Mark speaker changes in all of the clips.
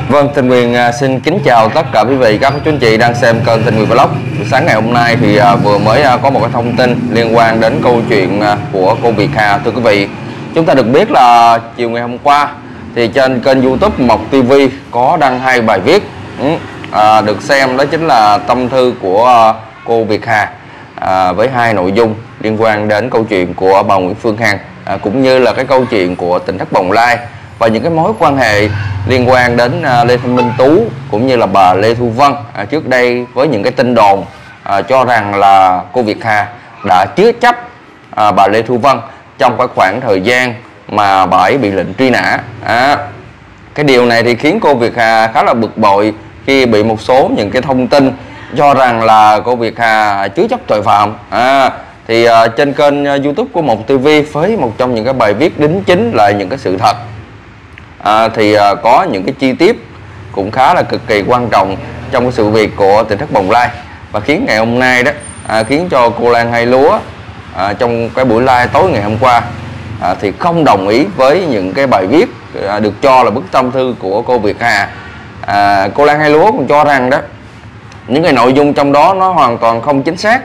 Speaker 1: Vâng, Tình Quyền xin kính chào tất cả quý vị, các chú anh chị đang xem kênh Tình Quyền Vlog. Sáng ngày hôm nay thì vừa mới có một cái thông tin liên quan đến câu chuyện của cô Việt Hà. Thưa quý vị, chúng ta được biết là chiều ngày hôm qua thì trên kênh YouTube Mộc TV có đăng 2 bài viết được xem, đó chính là tâm thư của cô Việt Hà với 2 nội dung liên quan đến câu chuyện của bà Nguyễn Phương Hằng cũng như là cái câu chuyện của tỉnh thất Bồng Lai và những cái mối quan hệ liên quan đến Lê Thanh Minh Tú cũng như là bà Lê Thu Vân trước đây, với những cái tin đồn cho rằng là cô Việt Hà đã chứa chấp bà Lê Thu Vân trong cái khoảng thời gian mà bà ấy bị lệnh truy nã. Cái điều này thì khiến cô Việt Hà khá là bực bội khi bị một số những cái thông tin cho rằng là cô Việt Hà chứa chấp tội phạm. Thì trên kênh YouTube của Mộc TV với một trong những cái bài viết đính chính là những cái sự thật, thì có những cái chi tiết cũng khá là cực kỳ quan trọng trong cái sự việc của tỉnh thất Bồng Lai, và khiến ngày hôm nay đó khiến cho cô Lan Hai Lúa trong cái buổi live tối ngày hôm qua thì không đồng ý với những cái bài viết được cho là bức tâm thư của cô Việt Hà. Cô Lan Hai Lúa còn cho rằng đó những cái nội dung trong đó nó hoàn toàn không chính xác,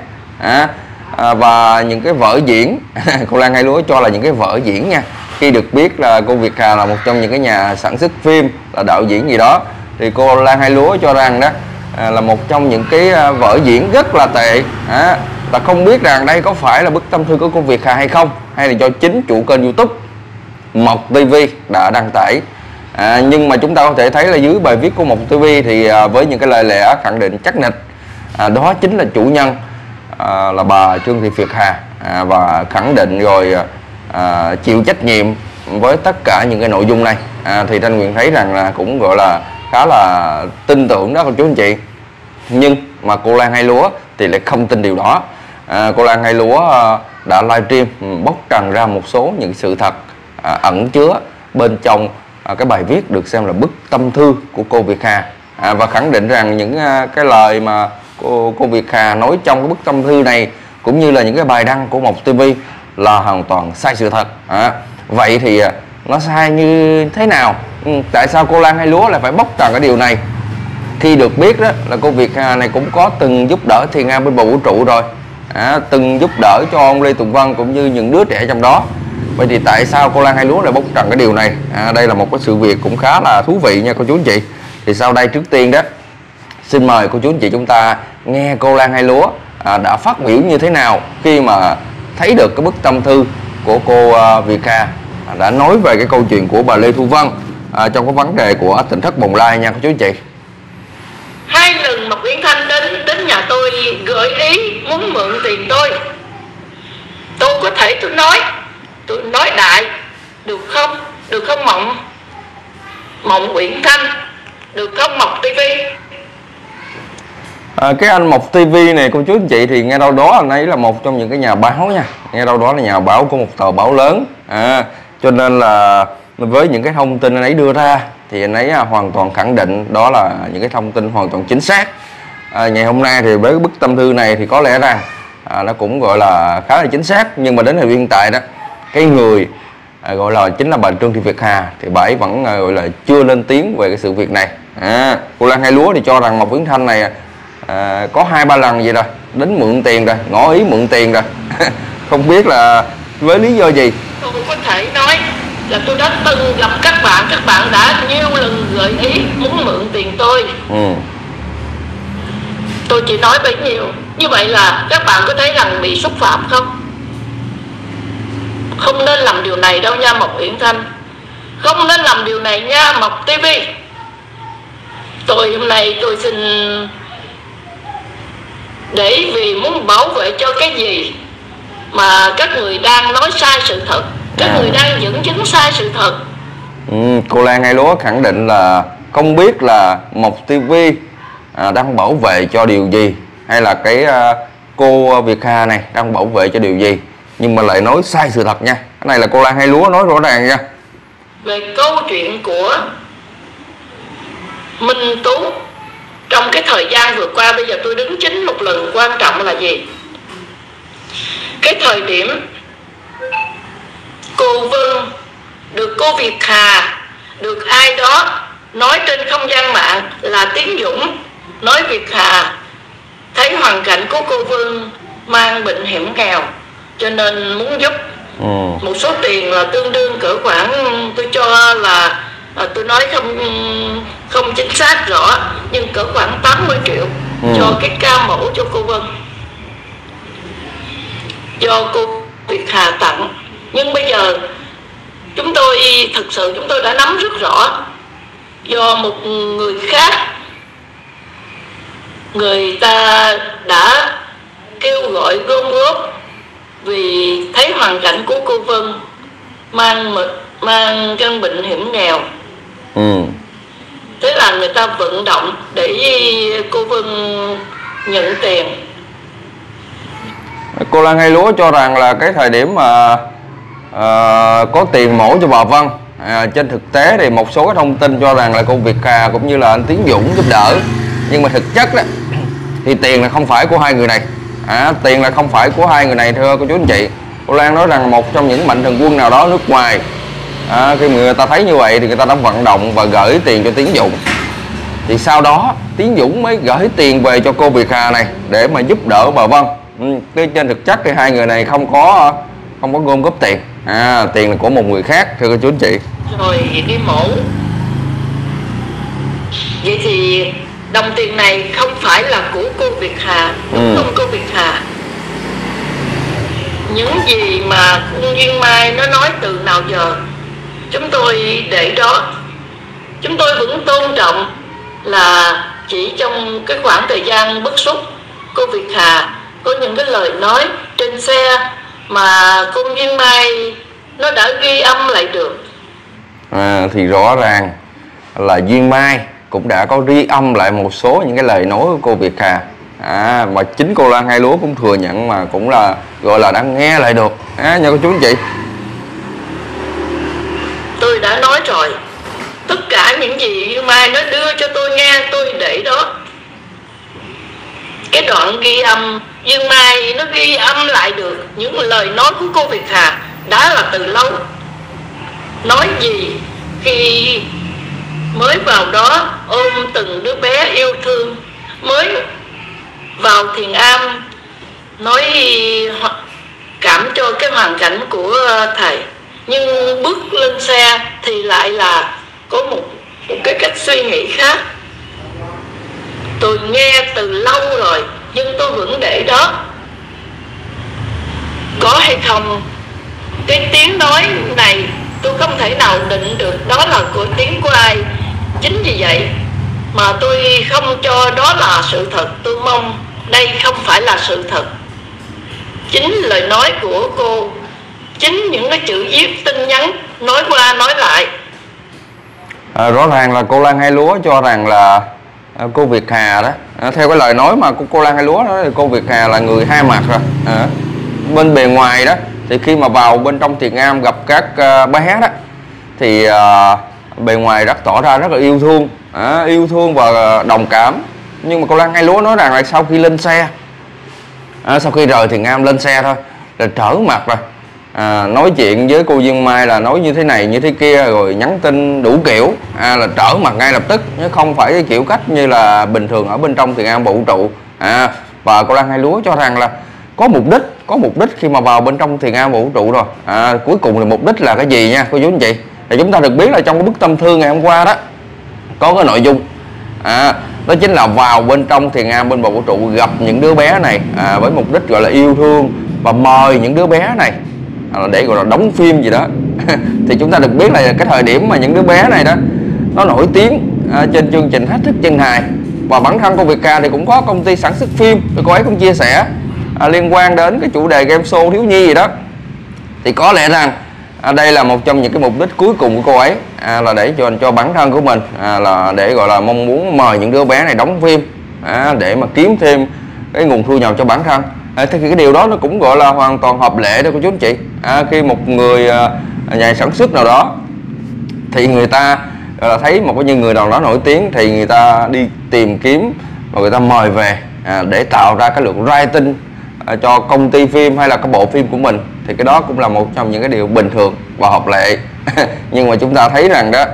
Speaker 1: và những cái vở diễn cô Lan Hai Lúa cho là những cái vở diễn nha. Khi được biết là cô Việt Hà là một trong những cái nhà sản xuất phim, là đạo diễn gì đó, thì cô Lan Hai Lúa cho rằng đó là một trong những cái vở diễn rất là tệ. Và không biết rằng đây có phải là bức tâm thư của cô Việt Hà hay không, hay là do chính chủ kênh YouTube Mộc TV đã đăng tải. Nhưng mà chúng ta có thể thấy là dưới bài viết của Mộc TV thì với những cái lời lẽ khẳng định chắc nịch, đó chính là chủ nhân là bà Trương Thị Việt Hà, và khẳng định rồi chịu trách nhiệm với tất cả những cái nội dung này. Thì Thanh Quyền thấy rằng là cũng gọi là khá là tin tưởng đó cô chú anh chị. Nhưng mà cô Lan Hai Lúa thì lại không tin điều đó. Cô Lan Hai Lúa đã livestream bóc trần ra một số những sự thật ẩn chứa bên trong cái bài viết được xem là bức tâm thư của cô Việt Hà, và khẳng định rằng những cái lời mà cô Việt Hà nói trong cái bức tâm thư này cũng như là những cái bài đăng của Mộc TV là hoàn toàn sai sự thật. Vậy thì nó sai như thế nào? Tại sao cô Lan Hai Lúa lại phải bóc trần cái điều này, khi được biết đó là cô Việt Hà này cũng có từng giúp đỡ Thiền An bên bầu vũ trụ rồi, từng giúp đỡ cho ông Lê Tùng Vân cũng như những đứa trẻ trong đó. Vậy thì tại sao cô Lan Hai Lúa lại bóc trần cái điều này? Đây là một cái sự việc cũng khá là thú vị nha cô chú anh chị. Thì sau đây, trước tiên đó, xin mời cô chú anh chị chúng ta nghe cô Lan Hai Lúa đã phát biểu như thế nào khi mà thấy được cái bức tâm thư của cô Việt Hà đã nói về cái câu chuyện của bà Lê Thu Vân trong cái vấn đề của tỉnh thất Bồng Lai nha cô chú anh chị.
Speaker 2: 2 lần Mộc Uyển Thanh đến nhà tôi gợi ý muốn mượn tiền tôi có thể tôi nói đại được không? Được không Mộc Uyển Thanh? Được không Mộc TV?
Speaker 1: Cái anh Mộc TV này cô chú anh chị thì nghe đâu đó anh ấy là một trong những cái nhà báo nha, nghe đâu đó là nhà báo của một tờ báo lớn, cho nên là với những cái thông tin anh ấy đưa ra thì anh ấy hoàn toàn khẳng định đó là những cái thông tin hoàn toàn chính xác. Ngày hôm nay thì với bức tâm thư này thì có lẽ rằng nó cũng gọi là khá là chính xác, nhưng mà đến thời hiện tại đó cái người gọi là chính là bà Trương Thị Việt Hà thì bà ấy vẫn gọi là chưa lên tiếng về cái sự việc này. Cô Lan Hai Lúa thì cho rằng Mộc Uyển Thanh này có 2-3 lần vậy rồi, đến mượn tiền rồi, ngỏ ý mượn tiền rồi. Không biết là với lý do gì.
Speaker 2: Tôi có thể nói là tôi đã từng gặp các bạn đã nhiều lần gợi ý muốn mượn tiền tôi. Tôi chỉ nói bấy nhiêu. Như vậy là các bạn có thấy rằng bị xúc phạm không? Không nên làm điều này đâu nha Mộc Uyển Thanh, không nên làm điều này nha Mộc TV. Tôi hôm nay tôi xin, để vì muốn bảo vệ cho cái gì mà các người đang nói sai sự thật, các người đang dẫn chứng sai sự thật.
Speaker 1: Cô Lan Hai Lúa khẳng định là không biết là Mộc TV đang bảo vệ cho điều gì, hay là cái cô Việt Hà này đang bảo vệ cho điều gì, nhưng mà lại nói sai sự thật nha. Cái này là cô Lan Hai Lúa nói rõ ràng nha.
Speaker 2: Về câu chuyện của Minh Tú trong cái thời gian vừa qua, bây giờ tôi đứng chính một lần quan trọng là gì? Cái thời điểm cô Vân được cô Việt Hà, được ai đó nói trên không gian mạng là Tiến Dũng nói Việt Hà thấy hoàn cảnh của cô Vân mang bệnh hiểm nghèo cho nên muốn giúp một số tiền là tương đương cỡ khoảng, tôi cho là tôi nói không chính xác rõ, nhưng cỡ khoảng 80 triệu cho cái ca mổ cho cô Vân, do cô Việt Hà tặng. Nhưng bây giờ chúng tôi thực sự chúng tôi đã nắm rất rõ, do một người khác người ta đã kêu gọi gom góp vì thấy hoàn cảnh của cô Vân mang căn bệnh hiểm nghèo. Thế là người ta vận động để cô Vân nhận tiền.
Speaker 1: Cô Lan Hay Lúa cho rằng là cái thời điểm mà có tiền mổ cho bà Vân, trên thực tế thì một số cái thông tin cho rằng là cô Việt Hà cũng như là anh Tiến Dũng giúp đỡ, nhưng mà thực chất đó thì tiền là không phải của hai người này. Tiền là không phải của hai người này, thưa cô chú anh chị. Cô Lan nói rằng một trong những mạnh thường quân nào đó nước ngoài, khi người ta thấy như vậy thì người ta đã vận động và gửi tiền cho Tiến Dũng, thì sau đó Tiến Dũng mới gửi tiền về cho cô Việt Hà này để mà giúp đỡ bà Vân. Trên thực chất thì hai người này không có gom góp tiền, tiền là của một người khác, thưa cô chú anh chị.
Speaker 2: Rồi đi mổ. Vậy thì đồng tiền này không phải là của cô Việt Hà, đúng không cô Việt Hà? Những gì mà con Duyên Mai nó nói từ nào giờ chúng tôi để đó. Chúng tôi vẫn tôn trọng là chỉ trong cái khoảng thời gian bức xúc, cô Việt Hà có những cái lời nói trên xe mà con Duyên Mai nó đã ghi âm lại được.
Speaker 1: Thì rõ ràng là Duyên Mai cũng đã có ghi âm lại một số những cái lời nói của cô Việt Hà, mà chính cô Lan Hay Lúa cũng thừa nhận, mà cũng là gọi là đã nghe lại được nha cô chú anh chị.
Speaker 2: Tôi đã nói rồi, tất cả những gì Duyên Mai nó đưa cho tôi nghe tôi để đó. Cái đoạn ghi âm Duyên Mai nó ghi âm lại được những lời nói của cô Việt Hà đã là từ lâu. Nói gì khi mới vào đó ôm từng đứa bé yêu thương, mới vào thiền am nói cảm cho cái hoàn cảnh của thầy, nhưng bước lên xe thì lại là có một cái cách suy nghĩ khác. Tôi nghe từ lâu rồi nhưng tôi vẫn để đó. Có hay không, cái tiếng nói này tôi không thể nào định được đó là của tiếng của ai. Chính vì vậy mà tôi không cho đó là sự thật. Tôi mong đây không phải là sự thật. Chính lời nói của cô, chính những cái chữ viết tin nhắn nói qua nói lại.
Speaker 1: Rõ ràng là cô Lan Hay Lúa cho rằng là cô Việt Hà đó, theo cái lời nói mà của cô Lan Hay Lúa đó, thì cô Việt Hà là người hai mặt rồi. Bên bề ngoài đó thì khi mà vào bên trong thiền am gặp các bé đó thì bề ngoài tỏ ra rất là yêu thương và đồng cảm. Nhưng mà cô Lan Hay Lúa nói rằng là sau khi lên xe, sau khi rời thiền am lên xe thôi là trở mặt rồi, nói chuyện với cô Duyên Mai là nói như thế này như thế kia, rồi nhắn tin đủ kiểu, là trở mặt ngay lập tức, chứ không phải cái kiểu cách như là bình thường ở bên trong thiền am vũ trụ. Và cô Lan Hay Lúa cho rằng là có mục đích khi mà vào bên trong thiền am vũ trụ rồi. Cuối cùng thì mục đích là cái gì nha cô chú anh chị? Thì chúng ta được biết là trong cái bức tâm thư ngày hôm qua đó có cái nội dung đó chính là vào bên trong thiền am bên bầu vũ trụ gặp những đứa bé này với mục đích gọi là yêu thương và mời những đứa bé này để gọi là đóng phim gì đó. Thì chúng ta được biết là cái thời điểm mà những đứa bé này đó nó nổi tiếng trên chương trình Thách Thức Chân Hài, và bản thân cô Việt Hà thì cũng có công ty sản xuất phim, cô ấy cũng chia sẻ liên quan đến cái chủ đề game show thiếu nhi gì đó. Thì có lẽ rằng đây là một trong những cái mục đích cuối cùng của cô ấy, là để cho bản thân của mình, là để gọi là mong muốn mời những đứa bé này đóng phim để mà kiếm thêm cái nguồn thu nhập cho bản thân. Thì cái điều đó nó cũng gọi là hoàn toàn hợp lệ đó cô chú anh chị. Khi một người nhà sản xuất nào đó thì người ta thấy một cái người nào đó nổi tiếng thì người ta đi tìm kiếm và người ta mời về để tạo ra cái lượng rating cho công ty phim hay là cái bộ phim của mình. Thì cái đó cũng là một trong những cái điều bình thường và hợp lệ. Nhưng mà chúng ta thấy rằng đó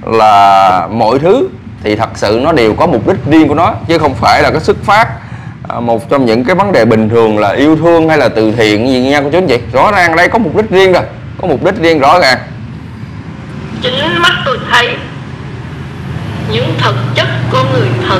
Speaker 1: là mọi thứ thì thật sự nó đều có mục đích riêng của nó, chứ không phải là cái xuất phát một trong những cái vấn đề bình thường là yêu thương hay là từ thiện gì nha cô chú anh chị. Rõ ràng đây có mục đích riêng rồi, có mục đích riêng rõ ràng.
Speaker 2: Chính mắt tôi thấy những thực chất con người thật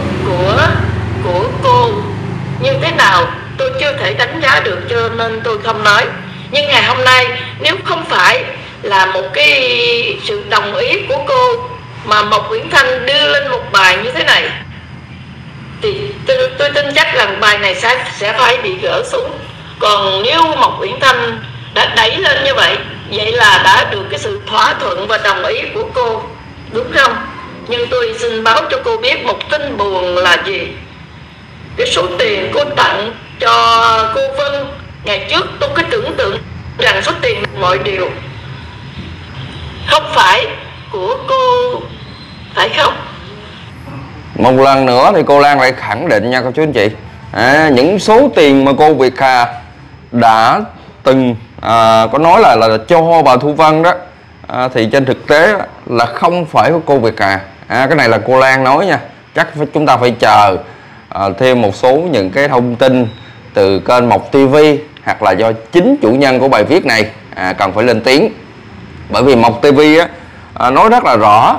Speaker 2: của cô như thế nào tôi chưa thể đánh giá được, cho nên tôi không nói. Nhưng ngày hôm nay nếu không phải là một cái sự đồng ý của cô mà Mộc Uyển Thanh đưa lên một bài như thế này thì tôi tin chắc rằng bài này sẽ phải bị gỡ xuống. Còn nếu Mộc Uyển Thanh đã đẩy lên như vậy là đã được cái sự thỏa thuận và đồng ý của cô, đúng không? Nhưng tôi xin báo cho cô biết một tin buồn là gì. Cái số tiền cô tặng cho cô Vân ngày trước, tôi cứ tưởng tượng rằng số tiền mọi điều không phải của cô, phải không?
Speaker 1: Một lần nữa thì cô Lan lại khẳng định nha cô chú anh chị, những số tiền mà cô Việt Hà đã từng có nói là cho bà Thu Vân đó, thì trên thực tế là không phải của cô Việt Hà. Cái này là cô Lan nói nha, chắc chúng ta phải chờ thêm một số những cái thông tin từ kênh Mộc TV hoặc là do chính chủ nhân của bài viết này cần phải lên tiếng. Bởi vì Mộc TV nói rất là rõ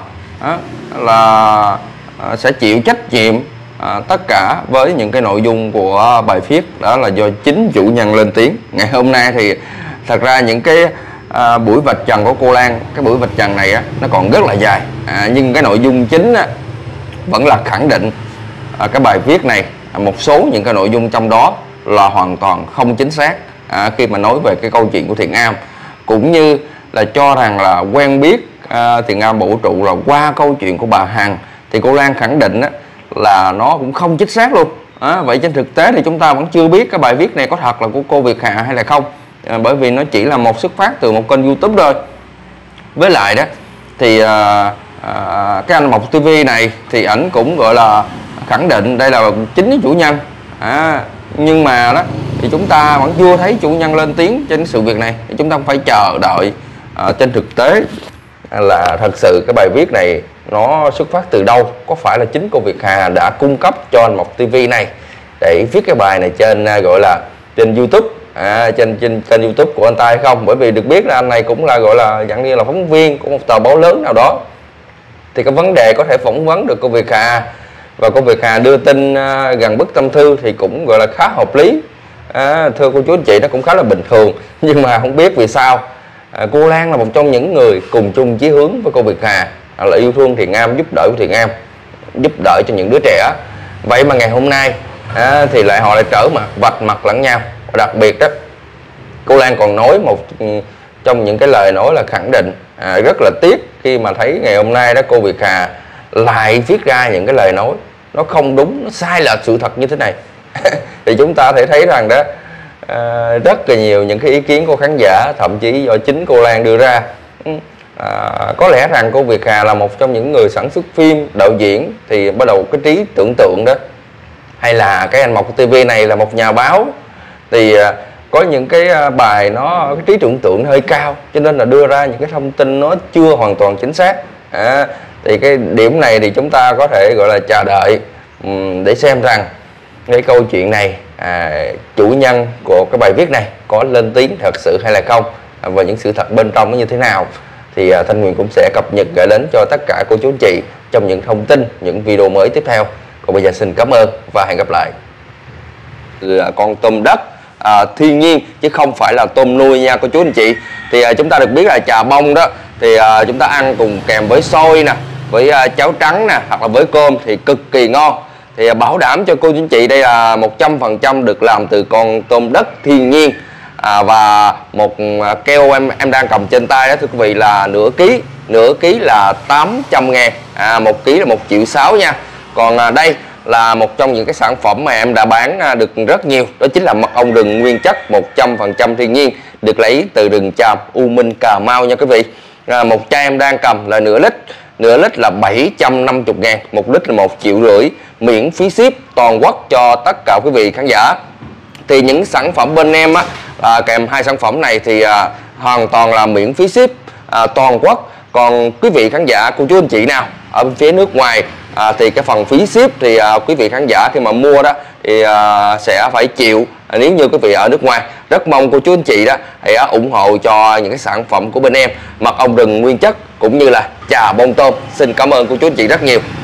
Speaker 1: là sẽ chịu trách nhiệm tất cả với những cái nội dung của bài viết, đó là do chính chủ nhân lên tiếng. Ngày hôm nay thì thật ra những cái buổi vạch trần của cô Lan, cái buổi vạch trần này nó còn rất là dài, nhưng cái nội dung chính vẫn là khẳng định cái bài viết này, một số những cái nội dung trong đó là hoàn toàn không chính xác khi mà nói về cái câu chuyện của Thiện Am, cũng như là cho rằng là quen biết Thiện Am Vũ Trụ là qua câu chuyện của bà Hằng, thì cô Lan khẳng định là nó cũng không chính xác luôn. Vậy trên thực tế thì chúng ta vẫn chưa biết cái bài viết này có thật là của cô Việt Hà hay là không, bởi vì nó chỉ là một xuất phát từ một kênh YouTube thôi. Với lại đó thì cái anh Mộc TV này thì ảnh cũng gọi là khẳng định đây là chính chủ nhân, nhưng mà đó thì chúng ta vẫn chưa thấy chủ nhân lên tiếng trên sự việc này, thì chúng ta phải chờ đợi trên thực tế là thật sự cái bài viết này nó xuất phát từ đâu, có phải là chính cô Việt Hà đã cung cấp cho anh Mộc TV này để viết cái bài này trên gọi là trên YouTube, trên kênh YouTube của anh ta hay không. Bởi vì được biết là anh này cũng là gọi là dạng như là phóng viên của một tờ báo lớn nào đó, thì cái vấn đề có thể phỏng vấn được cô Việt Hà và cô Việt Hà đưa tin gần bức tâm thư thì cũng gọi là khá hợp lý. Thưa cô chú anh chị, nó cũng khá là bình thường. Nhưng mà không biết vì sao cô Lan là một trong những người cùng chung chí hướng với cô Việt Hà, là yêu thương Thiện Am, giúp đỡ Thiện Am, giúp đỡ cho những đứa trẻ. Vậy mà ngày hôm nay thì lại họ lại trở mặt vạch mặt lẫn nhau. Đặc biệt đó, cô Lan còn nói một trong những cái lời nói là khẳng định rất là tiếc khi mà thấy ngày hôm nay đó cô Việt Hà lại viết ra những cái lời nói nó không đúng, nó sai lệch sự thật như thế này. Thì chúng ta thể thấy rằng đó rất là nhiều những cái ý kiến của khán giả, thậm chí do chính cô Lan đưa ra. Có lẽ rằng cô Việt Hà là một trong những người sản xuất phim, đạo diễn, thì bắt đầu cái trí tưởng tượng đó, hay là cái anh Mộc TV này là một nhà báo thì có những cái bài nó cái trí tưởng tượng hơi cao, cho nên là đưa ra những cái thông tin nó chưa hoàn toàn chính xác. Thì cái điểm này thì chúng ta có thể gọi là chờ đợi để xem rằng cái câu chuyện này chủ nhân của cái bài viết này có lên tiếng thật sự hay là không, và những sự thật bên trong nó như thế nào, thì Thanh Nguyên cũng sẽ cập nhật gửi đến cho tất cả cô chú anh chị trong những thông tin, những video mới tiếp theo. Còn bây giờ xin cảm ơn và hẹn gặp lại. Con tôm đất thiên nhiên chứ không phải là tôm nuôi nha cô chú anh chị. Thì chúng ta được biết là chà bông đó thì chúng ta ăn cùng kèm với xôi nè, với cháo trắng nè, hoặc là với cơm thì cực kỳ ngon. Thì bảo đảm cho cô chú anh chị đây là 100% được làm từ con tôm đất thiên nhiên. Và một keo em đang cầm trên tay đó thưa quý vị là nửa ký là 800.000, 1 ký là 1,6 triệu nha. Còn đây là một trong những cái sản phẩm mà em đã bán được rất nhiều, đó chính là mật ong rừng nguyên chất 100% thiên nhiên, được lấy từ rừng Tràm, U Minh, Cà Mau nha quý vị. Một chai em đang cầm là nửa lít là 750.000, 1 lít là 1,5 triệu, miễn phí ship toàn quốc cho tất cả quý vị khán giả. Thì những sản phẩm bên em kèm hai sản phẩm này thì hoàn toàn là miễn phí ship toàn quốc, Còn quý vị khán giả, cô chú anh chị nào ở bên phía nước ngoài thì cái phần phí ship thì quý vị khán giả khi mà mua đó thì sẽ phải chịu nếu như quý vị ở nước ngoài. Rất mong cô chú anh chị đó hãy ủng hộ cho những cái sản phẩm của bên em, mật ong rừng nguyên chất cũng như là trà bông tôm. Xin cảm ơn cô chú anh chị rất nhiều.